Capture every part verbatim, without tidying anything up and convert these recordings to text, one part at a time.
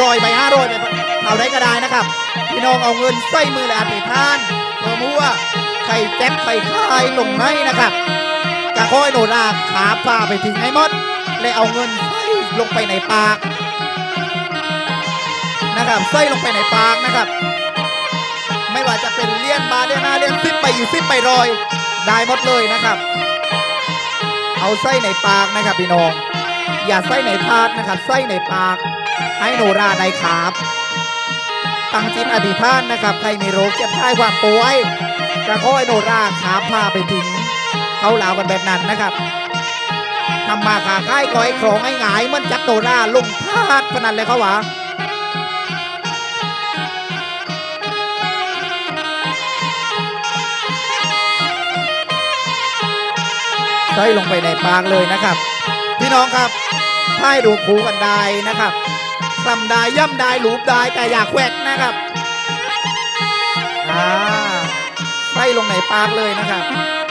รอยใบห้าร้อยไปเอาได้ก็ได้นะครับพี่น้องเอาเงินใส่มือและอธิษฐานเพื่อมั่วไข่แจ็คไข่คายลงในนะครับกะค่อยโนราขาปลาไปถึงให้หมดและเอาเงินใส่ลงไปในปากนะครับใส่ลงไปในปากนะครับไม่ว่าจะเป็นเลี้ยนบาเลี้ยนหน้าเลี้ยนซิปไปอยู่ซิปไปรอยได้หมดเลยนะครับเอาไส้ในปากนะครับพี่น้องอย่าไส้ในพาดนะครับไส้ในปากให้โนราได้ขาบตั้งจิตอธิษฐานนะครับใครมีโรคเจ็บไข้ความป่วยกระค่อยโนราขาพาไปถึงเขาเหลากันแบบนั้นนะครับทำมาขาค่ายคอยครองให้หงายมันจับโนราลงพาดพนันเลยเขาหวาใส่ลงไปในปากเลยนะครับพี่น้องครับถ้าให้ดูคูกันได้นะครับคลำได้ย่ำได้หลูบได้แต่อยากแหวกนะครับอ่าใส่ลงในปากเลยนะครับ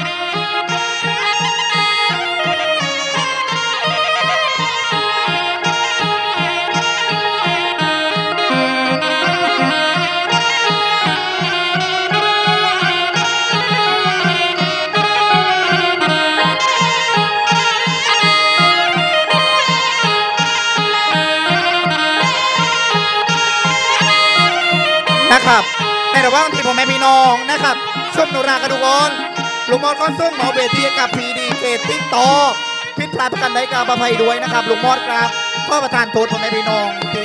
นะครับในระหว่างที่พ่อแม่พี่น้องนะครับชมโนรากระดูกอ่อนลุงมอดก้อนส้มหมอเบทีกับพีดีเกตติ๊กต่อพิษพลาดประกันได้กาบภัยด้วยนะครับลุงมอดครับข้อประทานโทษพ่อแม่พี่น้องที่